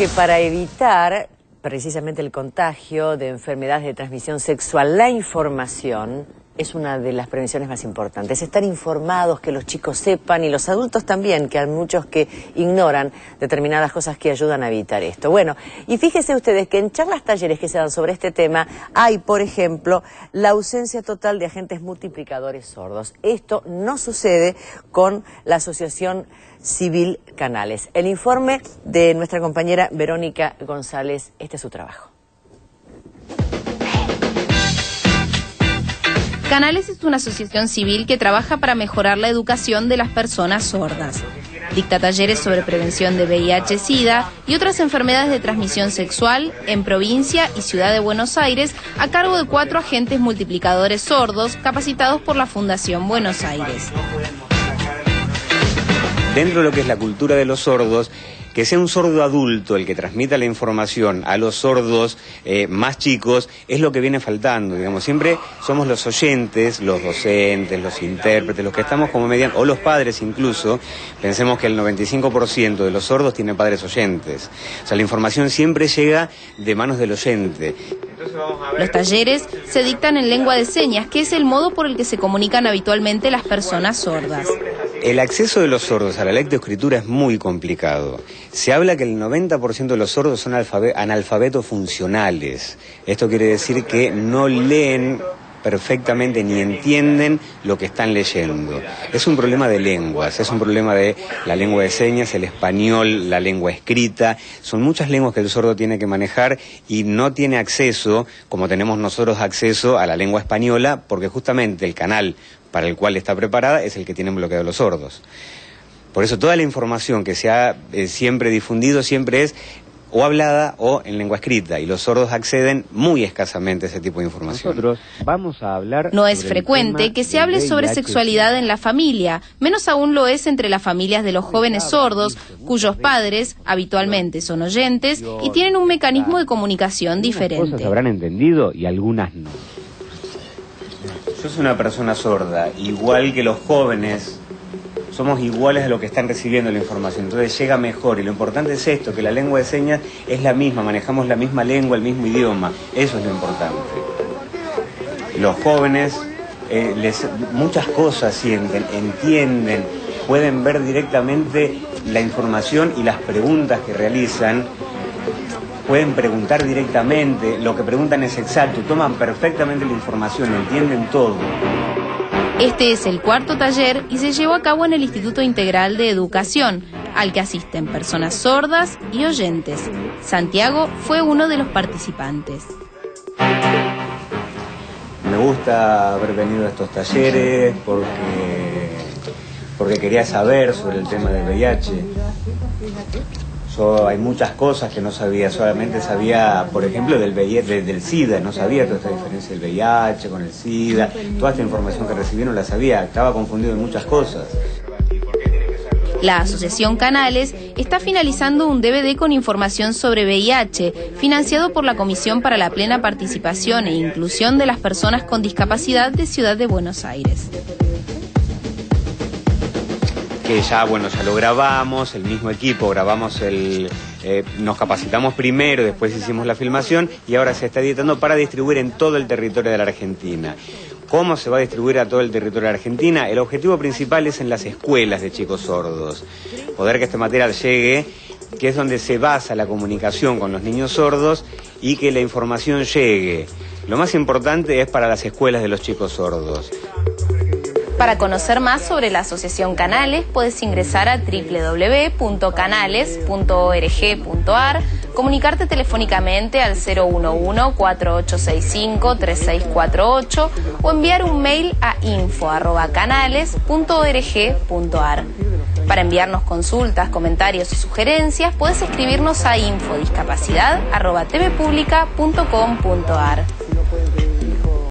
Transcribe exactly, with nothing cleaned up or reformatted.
que para evitar precisamente el contagio de enfermedades de transmisión sexual, la información es una de las prevenciones más importantes. Estar informados, que los chicos sepan, y los adultos también, que hay muchos que ignoran determinadas cosas que ayudan a evitar esto. Bueno, y fíjense ustedes que en charlas talleres que se dan sobre este tema hay, por ejemplo, la ausencia total de agentes multiplicadores sordos. Esto no sucede con la Asociación Civil Canales. El informe de nuestra compañera Verónica González, este es su trabajo. Canales es una asociación civil que trabaja para mejorar la educación de las personas sordas. Dicta talleres sobre prevención de V I H SIDA y otras enfermedades de transmisión sexual en provincia y ciudad de Buenos Aires a cargo de cuatro agentes multiplicadores sordos capacitados por la Fundación Buenos Aires. Dentro de lo que es la cultura de los sordos, que sea un sordo adulto el que transmita la información a los sordos eh, más chicos es lo que viene faltando, digamos. Siempre somos los oyentes, los docentes, los intérpretes, los que estamos como median, o los padres incluso. Pensemos que el noventa y cinco por ciento de los sordos tienen padres oyentes. O sea, la información siempre llega de manos del oyente. Entonces vamos a ver... Los talleres se dictan en lengua de señas, que es el modo por el que se comunican habitualmente las personas sordas. El acceso de los sordos a la lectoescritura es muy complicado. Se habla que el noventa por ciento de los sordos son analfabetos funcionales. Esto quiere decir que no leen perfectamente ni entienden lo que están leyendo. Es un problema de lenguas, es un problema de la lengua de señas, el español, la lengua escrita. Son muchas lenguas que el sordo tiene que manejar y no tiene acceso, como tenemos nosotros acceso a la lengua española, porque justamente el canal para el cual está preparada es el que tienen bloqueado los sordos. Por eso toda la información que se ha eh, siempre difundido siempre es o hablada o en lengua escrita, y los sordos acceden muy escasamente a ese tipo de información. Nosotros vamos a hablar... No es frecuente que se hable sobre sexualidad en la familia, menos aún lo es entre las familias de los jóvenes sordos, cuyos padres habitualmente son oyentes y tienen un mecanismo de comunicación diferente. Algunas cosas habrán entendido y algunas no. Yo soy una persona sorda, igual que los jóvenes, somos iguales a los que están recibiendo la información, entonces llega mejor, y lo importante es esto, que la lengua de señas es la misma, manejamos la misma lengua, el mismo idioma, eso es lo importante. Los jóvenes, eh, les, muchas cosas sienten, entienden, pueden ver directamente la información y las preguntas que realizan. Pueden preguntar directamente, lo que preguntan es exacto, toman perfectamente la información, entienden todo. Este es el cuarto taller y se llevó a cabo en el Instituto Integral de Educación, al que asisten personas sordas y oyentes. Santiago fue uno de los participantes. Me gusta haber venido a estos talleres porque, porque quería saber sobre el tema del V I H. Yo, hay muchas cosas que no sabía, solamente sabía, por ejemplo, del, V I H, de, del SIDA, no sabía toda esta diferencia del V I H con el SIDA, toda esta información que recibí no la sabía, estaba confundido en muchas cosas. La Asociación Canales está finalizando un D V D con información sobre V I H, financiado por la Comisión para la Plena Participación e Inclusión de las Personas con Discapacidad de Ciudad de Buenos Aires. Que ya, bueno, ya lo grabamos, el mismo equipo, grabamos el... Eh, nos capacitamos primero, después hicimos la filmación y ahora se está editando para distribuir en todo el territorio de la Argentina. ¿Cómo se va a distribuir a todo el territorio de la Argentina? El objetivo principal es en las escuelas de chicos sordos. Poder que este material llegue, que es donde se basa la comunicación con los niños sordos, y que la información llegue. Lo más importante es para las escuelas de los chicos sordos. Para conocer más sobre la Asociación Canales, puedes ingresar a doble u doble u doble u punto canales punto org punto ar, comunicarte telefónicamente al cero uno uno, cuatro ocho seis cinco, tres seis cuatro ocho o enviar un mail a info arroba canales punto org punto ar. Para enviarnos consultas, comentarios o sugerencias, puedes escribirnos a infodiscapacidad arroba tvpublica punto com punto ar.